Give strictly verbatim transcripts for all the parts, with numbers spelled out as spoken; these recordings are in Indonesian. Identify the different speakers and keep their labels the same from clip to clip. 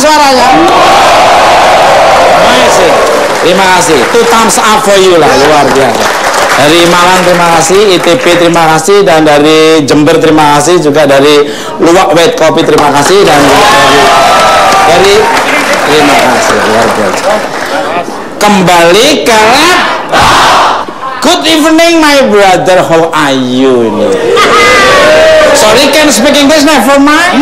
Speaker 1: suaranya? Amazing. Terima kasih. Two thumbs up for you lah, luar biasa. Dari Malang terima kasih, I T B terima kasih, dan dari Jember terima kasih, juga dari Luwak White Kopi terima kasih, dan juga dari, dari terima kasih, luar biasa. Kembali ke laptop. Good evening my brother, how are you? Sorry, can speak English never mind?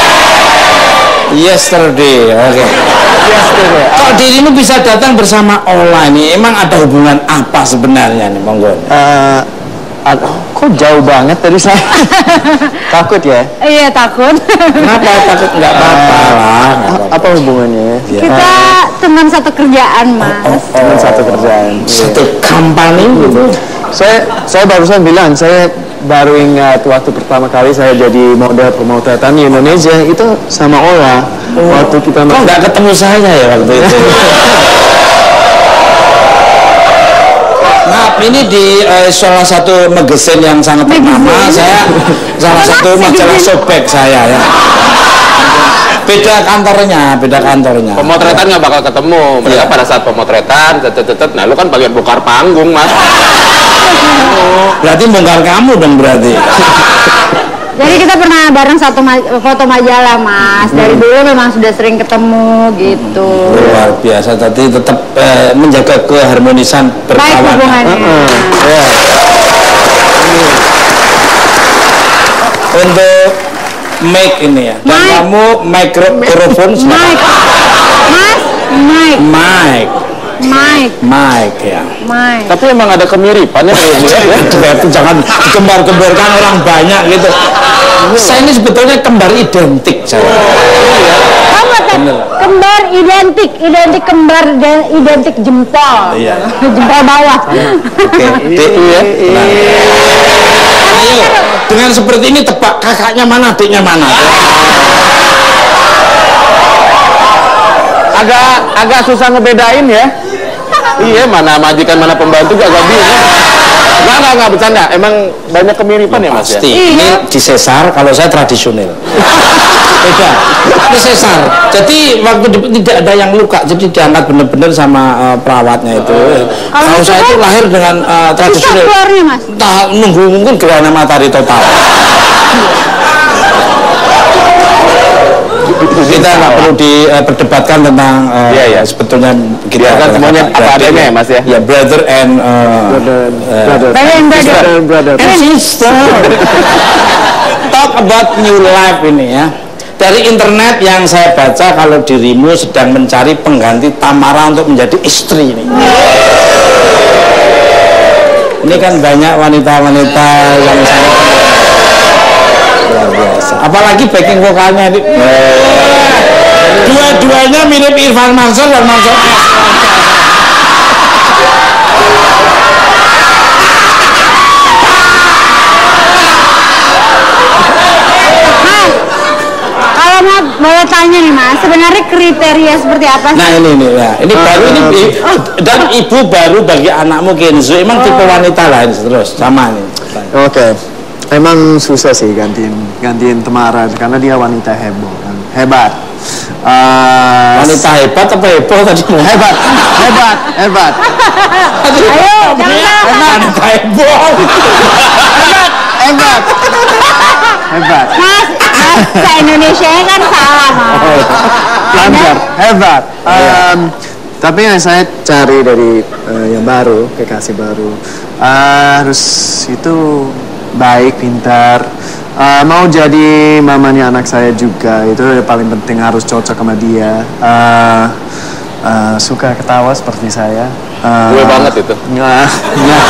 Speaker 1: Yesterday, oke. Okay. Yesterday. Kok dirimu bisa datang bersama Ola ini? Emang ada hubungan apa sebenarnya nih, Monggo?
Speaker 2: Uh, kok jauh banget dari saya? Takut ya?
Speaker 3: Iya, takut.
Speaker 1: Kenapa takut? Nggak apa-apa lah.
Speaker 2: Apa hubungannya?
Speaker 3: Ya. Kita teman satu kerjaan, Mas.
Speaker 2: Oh, oh, oh. Teman satu kerjaan.
Speaker 1: Satu company gitu.
Speaker 2: Saya saya barusan bilang, saya baru ingat waktu pertama kali saya jadi model pemotretan di Indonesia itu sama Ola. Oh. Waktu kita
Speaker 1: kok nggak ketemu saya ya waktu itu? Maaf, ini di uh, salah satu magazine yang sangat ternama. Saya salah satu majalah sobek saya ya. Beda kantornya, beda kantornya.
Speaker 4: Pemotretan nggak bakal ketemu. Mereka ya. Pada saat pemotretan, tetet-tetet, nah lu kan bagian bongkar panggung, Mas.
Speaker 1: Oh, berarti bongkar kamu dong berarti.
Speaker 3: Jadi kita pernah bareng satu ma foto majalah, Mas. Dari hmm. dulu memang sudah sering ketemu gitu.
Speaker 1: Luar biasa, tadi tetap eh, menjaga keharmonisan berkawan.
Speaker 3: Baik hubungannya. Uh -uh.
Speaker 1: Ya. Untuk mic ini ya. Dan mic. Kamu mikrofon.
Speaker 3: Mic. Mas, mic.
Speaker 1: Mic.
Speaker 3: Mike.
Speaker 1: Mike ya.
Speaker 3: Mike.
Speaker 4: Tapi emang ada kemiripannya kayak gitu ya.
Speaker 1: Jangan kembar-kembarkan orang banyak gitu. Saya ini sebetulnya kembar identik saya.
Speaker 3: Kamu kembar identik, identik kembar dan identik jempol.
Speaker 1: Iya.
Speaker 3: Jempol bawah.
Speaker 1: Oke, itu ya. Nah. Ayo, dengan seperti ini tebak kakaknya mana, adiknya mana?
Speaker 4: Agak agak susah ngebedain ya. Iya, mana majikan mana pembantu gak gak bingung. Enggak, enggak, enggak bercanda. Emang banyak kemiripan ya, Mas
Speaker 1: pasti.
Speaker 4: Ya?
Speaker 1: Ini di sesar, kalau saya tradisional. Beda. Ini sesar. Jadi waktu di, tidak ada yang luka, jadi diangkat benar-benar sama uh, perawatnya itu. Kalau saya itu lahir dengan uh, tradisional.
Speaker 3: Keluarnya, Mas.
Speaker 1: Nah, nunggu mungkin gerhana matahari total. Kita nggak perlu diperdebatkan uh, tentang uh,
Speaker 4: ya, ya.
Speaker 1: sebetulnya kita
Speaker 4: kan semuanya apa adanya ya, Mas ya.
Speaker 1: Ya, brother and uh,
Speaker 2: brother,
Speaker 1: uh,
Speaker 2: brother,
Speaker 3: brother and brother,
Speaker 2: brother, brother.
Speaker 1: and sister. Talk about new life ini ya. Dari internet yang saya baca, kalau dirimu sedang mencari pengganti Tamara untuk menjadi istri ini. Ini kan banyak wanita-wanita yang saya luar biasa. Apalagi backing vokalnya ini. Dua-duanya mirip Irfan Mansur dan Mansur S.
Speaker 3: Mas, kalau mau boleh tanya nih, Mas, sebenarnya kriteria seperti apa sih?
Speaker 1: Nah ini ini ya, ini uh, baru ini uh, dan ibu baru bagi anakmu Kenzo. Emang oh. tipe wanita lain terus sama nih.
Speaker 2: Oke. Okay. Emang susah sih gantiin gantiin Tamara karena dia wanita heboh kan. Hebat. Uh,
Speaker 1: wanita hebat apa heboh tadi?
Speaker 2: Hebat, hebat, hebat.
Speaker 3: Ayo,
Speaker 2: hebat,
Speaker 1: wanita heboh.
Speaker 2: Hebat, hebat, hebat.
Speaker 3: Mas, bahasa Indonesia kan salah, Mas.
Speaker 2: Lancar, hebat. Um, tapi yang saya cari dari uh, yang baru, kekasih baru, uh, harus itu baik, pintar, uh, mau jadi mamanya anak saya juga, itu yang paling penting, harus cocok sama dia, uh, uh, suka ketawa seperti saya. Uh,
Speaker 4: Gue banget itu.
Speaker 2: Nggak, nggak.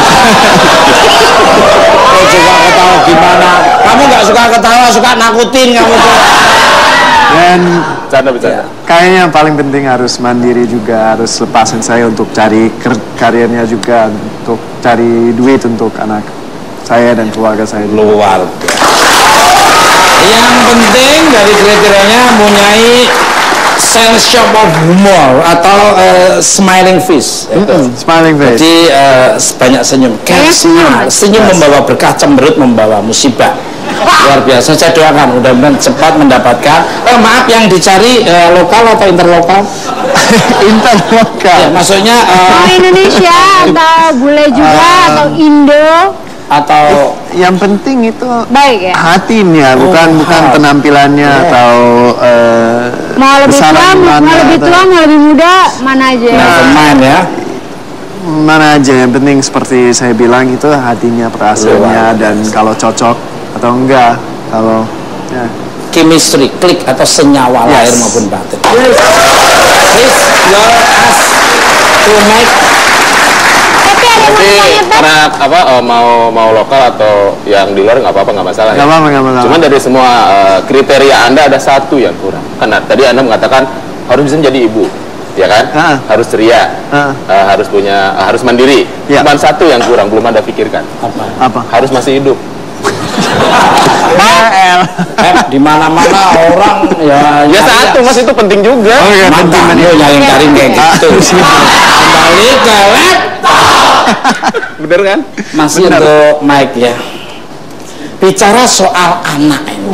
Speaker 1: Oh, suka ketawa gimana? Kamu nggak suka ketawa, suka nakutin kamu tuh.
Speaker 2: Dan
Speaker 4: bercanda-bercanda.
Speaker 2: Kayaknya yang paling penting harus mandiri juga, harus lepasin saya untuk cari karirnya juga, untuk cari duit untuk anak saya dan keluarga saya.
Speaker 1: Luar biasa. Yang penting dari kriterianya mempunyai sense shop of humor atau uh, smiling face.
Speaker 2: Mm -hmm. Smiling face.
Speaker 1: Jadi uh, banyak senyum. Kayak senyum. Senyum yes. membawa berkah, cemberut membawa musibah. Luar biasa, saya doakan mudah-mudahan cepat mendapatkan. Eh, maaf, yang dicari eh, lokal atau interlokal?
Speaker 2: Interlokal.
Speaker 1: Ya, maksudnya eh,
Speaker 3: Mau Indonesia atau bule juga
Speaker 2: Um,
Speaker 3: atau Indo?
Speaker 1: atau
Speaker 2: Yang penting itu
Speaker 3: Baik ya.
Speaker 2: hatinya, bukan
Speaker 1: Oh,
Speaker 2: bukan
Speaker 1: heart.
Speaker 2: penampilannya
Speaker 1: Yeah.
Speaker 2: atau eh,
Speaker 3: Mau lebih
Speaker 2: besar
Speaker 3: tua, mau
Speaker 2: gimana
Speaker 3: lebih
Speaker 2: atau-
Speaker 3: tua, mau lebih muda, mana aja.
Speaker 1: never mind ya.
Speaker 2: mana aja, yang penting seperti saya bilang itu hatinya, perasaannya, dan kalau cocok atau enggak, kalau ya.
Speaker 1: Chemistry, klik atau senyawa
Speaker 2: Yes.
Speaker 1: lahir maupun batin. Please, your ask to make.
Speaker 3: Tapi ada yang mau
Speaker 4: Tapi
Speaker 3: ditanya, Pak?
Speaker 4: karena apa eh, mau mau lokal atau yang di luar nggak apa-apa, nggak masalah.
Speaker 2: Nggak
Speaker 4: ya.
Speaker 2: apa-apa, nggak masalah.
Speaker 4: Cuman dari semua eh, kriteria Anda ada satu yang kurang. Karena tadi Anda mengatakan harus bisa menjadi ibu, ya kan?
Speaker 2: Ah.
Speaker 4: Harus ceria,
Speaker 2: Ah.
Speaker 4: eh, harus punya, eh, harus mandiri.
Speaker 2: Ya.
Speaker 4: Cuman satu yang kurang belum Anda pikirkan.
Speaker 1: Apa?
Speaker 2: Apa?
Speaker 4: Harus masih hidup.
Speaker 2: El.
Speaker 1: Eh, di mana-mana orang ya
Speaker 4: Ya satu mas, itu penting juga.
Speaker 2: Oh iya, penting
Speaker 1: mantan
Speaker 2: penting.
Speaker 1: lu yang cari kayak gitu. Kembali ke laptop.
Speaker 4: Bener kan?
Speaker 1: Masih
Speaker 2: Benar.
Speaker 1: untuk Mike ya. Bicara soal anak ini.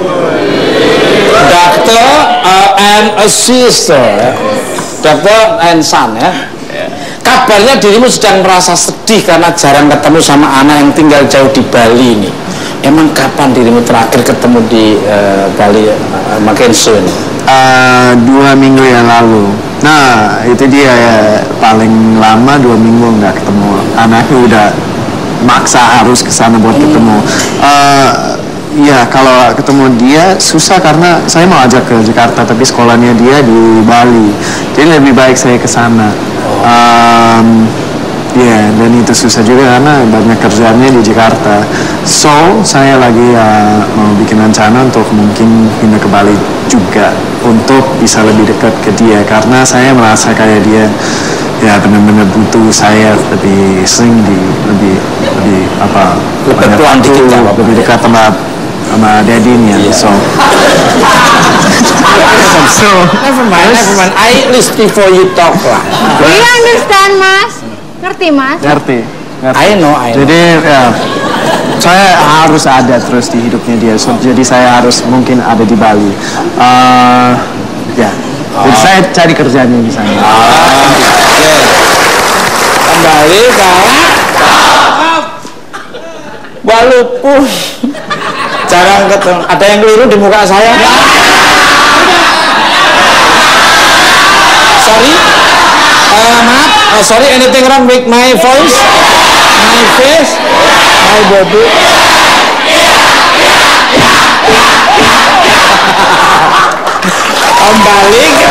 Speaker 1: Doctor uh, and a sister ya. Doctor and son ya. Kabarnya dirimu sedang merasa sedih karena jarang ketemu sama anak yang tinggal jauh di Bali ini. Emang kapan dirimu terakhir ketemu di uh, Bali uh, Mackenzie ini?
Speaker 2: Eh, dua minggu yang lalu. Nah, itu dia ya, paling lama dua minggu nggak ketemu. Anaknya udah maksa harus ke sana buat ketemu. Eh, ya, kalau ketemu dia susah karena saya mau ajak ke Jakarta, tapi sekolahnya dia di Bali. Jadi lebih baik saya ke sana. Em, Ya, dan itu susah juga karena banyak kerjaannya di Jakarta. So, saya lagi ya mau bikin rencana untuk mungkin pindah ke Bali juga untuk bisa lebih dekat ke dia, karena saya merasa kayak dia ya benar-benar butuh saya lebih sering di lebih lebih apa
Speaker 1: Lebih
Speaker 2: banyak
Speaker 1: pelan
Speaker 2: waktu,
Speaker 1: dikit, nggak apa-apa.
Speaker 2: lebih dekat sama sama daddy-nya.
Speaker 1: Iya.
Speaker 2: So, so
Speaker 1: Never mind, never mind. I list before you talk lah.
Speaker 3: Do you understand, Mas? Ngerti, Mas?
Speaker 2: ngerti, ngerti.
Speaker 1: I know, I know.
Speaker 2: Jadi ya, saya harus ada terus di hidupnya dia. So, jadi saya harus mungkin ada di Bali. Eh, ya, jadi saya cari kerjanya di sana.
Speaker 1: Oke. Kembali ke walaupun jarang ketemu. Ada yang keliru di muka saya? Sorry. Eh, maaf. Eh, sorry, anything wrong with my voice, my face, my body? Kembali ke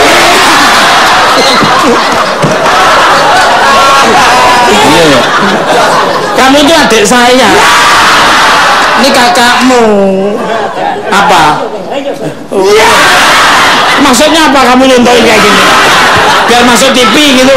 Speaker 1: Iya ya. Kamu itu adik saya. Ini kakakmu. Apa? Maksudnya apa kamu nyontohin kayak gini? Biar masuk T V gitu.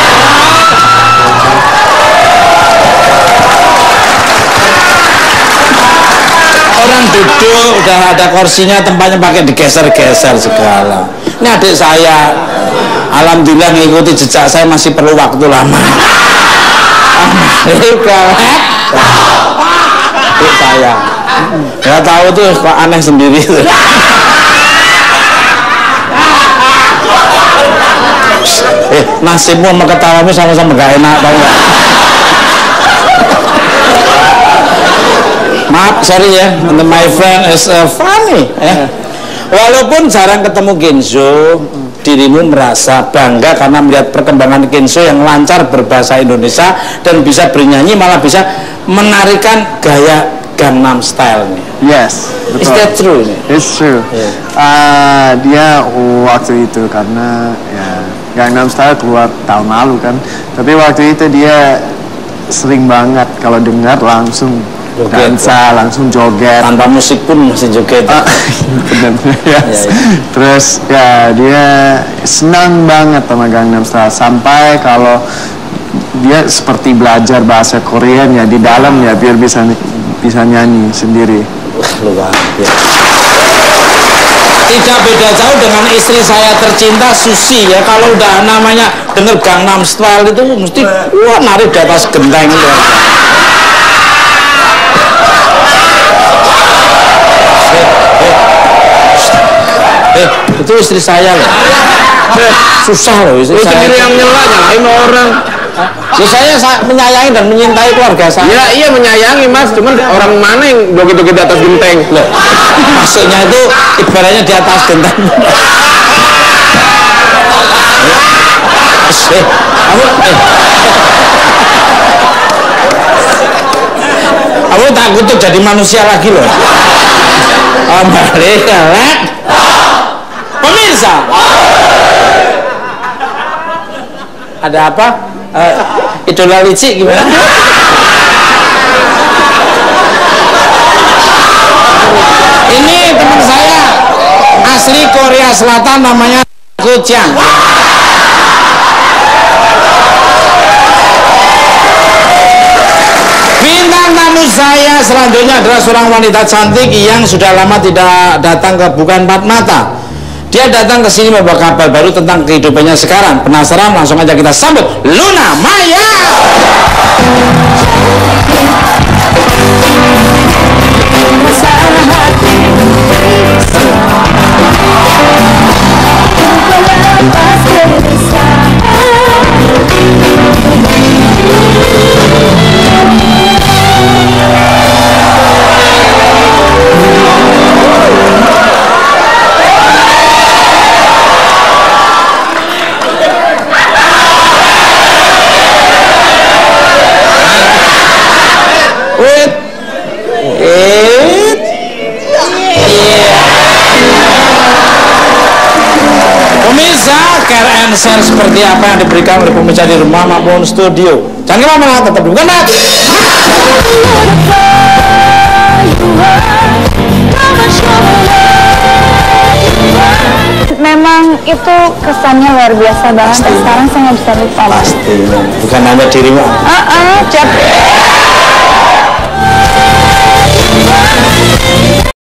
Speaker 1: Orang duduk udah ada kursinya, tempatnya pakai digeser-geser segala. Ini adik saya. Alhamdulillah ngikuti jejak saya, masih perlu waktu lama. Amerika, adik saya. Nggak tahu tuh kok aneh sendiri tuh. Eh, nasibmu sama ketawamu sama-sama gak enak, tau gak? Maaf, sorry ya, my friend is uh, funny ya. Walaupun jarang ketemu Kenzo, dirimu merasa bangga karena melihat perkembangan Kenzo yang lancar berbahasa Indonesia dan bisa bernyanyi, malah bisa menarikan gaya Gangnam Style nih.
Speaker 2: Yes, betul.
Speaker 1: Is that true nih?
Speaker 2: It's true.
Speaker 1: Yeah.
Speaker 2: Ah, dia waktu itu karena ya Gangnam Style keluar tahun lalu kan, tapi waktu itu dia sering banget kalau dengar langsung
Speaker 1: Joget.
Speaker 2: dansa, langsung joget.
Speaker 1: Tanpa musik pun masih joget.
Speaker 2: Ah, benar, yes.
Speaker 1: Ya, ya.
Speaker 2: Terus ya dia senang banget sama Gangnam Style, sampai kalau dia seperti belajar bahasa Korea ya di dalam ya biar bisa bisa nyanyi sendiri.
Speaker 1: Wah, luar biasa. Tidak beda jauh dengan istri saya tercinta Susi ya. Kalau udah namanya denger Gangnam Style itu mesti wah narik di atas genteng itu. itu istri saya loh. Susah loh istri
Speaker 4: Lu
Speaker 1: saya.
Speaker 4: sendiri yang nyela, nyalain orang.
Speaker 1: Ya saya, saya menyayangi dan menyintai keluarga saya.
Speaker 4: Iya, iya menyayangi mas, cuman orang mana yang joget-joget di atas genteng?
Speaker 1: Loh, maksudnya itu ibaratnya di atas genteng. Eh, kamu, eh. Kamu takut tuh jadi manusia lagi loh. Balik, galak. Pemirsa, ada apa? Uh, idola licik gimana? Ini teman saya asli Korea Selatan, namanya Kucang. Bintang tamu saya selanjutnya adalah seorang wanita cantik yang sudah lama tidak datang ke Bukan Empat Mata. Dia datang ke sini membawa kabar baru tentang kehidupannya sekarang. Penasaran? Langsung aja kita sambut Luna Maya. Care and share seperti apa yang diberikan oleh pemirsa di rumah maupun studio. Jangan kemana-mana, tetap di Bukan Mat.
Speaker 3: Memang itu kesannya luar biasa banget. Sekarang saya nggak bisa lupa.
Speaker 1: Pasti, bukan hanya dirimu.
Speaker 3: Ah, ah, Cep.